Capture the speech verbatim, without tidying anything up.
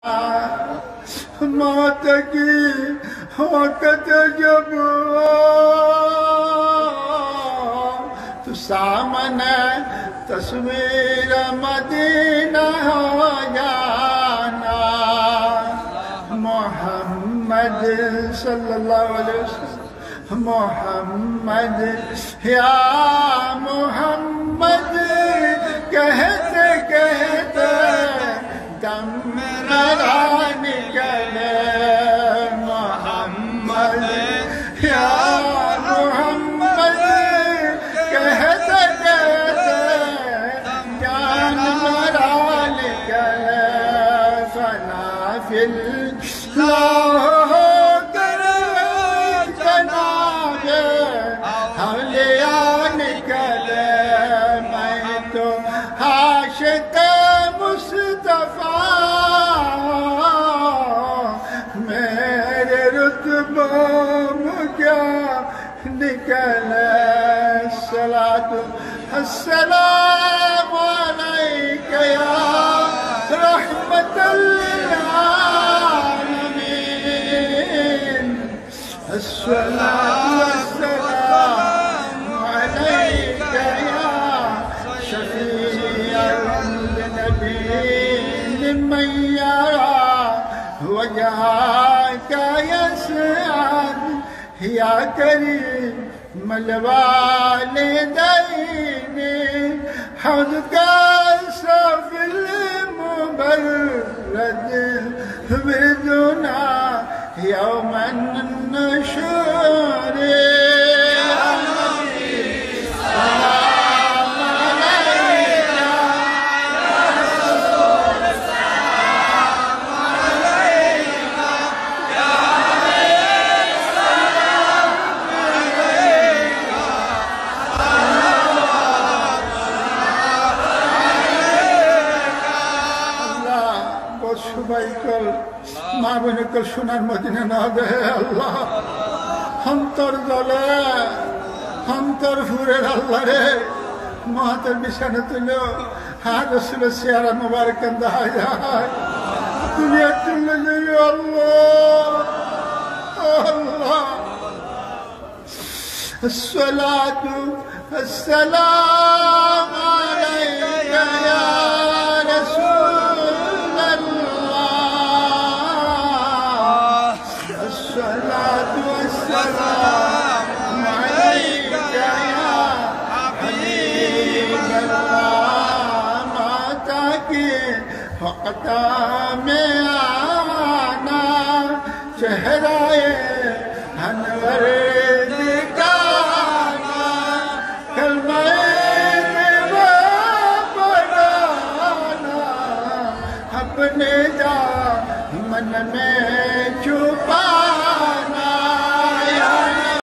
मौत की वक़्त जब तो सामने तस्वीर मदीना हो जाना। मोहम्मद सल्लल्लाहु अलैहि वसल्लम, मोहम्मद या मोहम्मद कहते कहते दम मेरा निकले। मोहम्मद या मोहम्मद कहते कहते जान मेरा निकले। फनाफिल लाहो कर जनाबे हलिया निकले। मैं तो आशिक़ मुस्तफ़ा मेरे रुतबों क्या निकले। सलातु अस्सलामु अलैका या रहमतल आलमीन। अस्सलातु वस्सलामु अलैका या शफ़ीअल नबीन मन यरा वजहका यसअद या करीम वालिदैन। हौज़का सफ़िल मुबर्रद विदुना यौमन नशूर। সবাই কল মা বোন কল সোনার মদিনা না দেয় আল্লাহ। অন্তর জলে অন্তর ফুরের আল্লাহ রে মহাতের বিছানা তুল হাত রসুলের চেহারা মোবারক দেখা যায়। তুমি তুলে যাবে আল্লাহ আল্লাহ। আসসালাতু আসসালামু আলাইকা ইয়া फ़क़ता में आना चेहराए अनवर दिखाना। कलमे वो पढ़ाना अपने जा मन में छुपाना।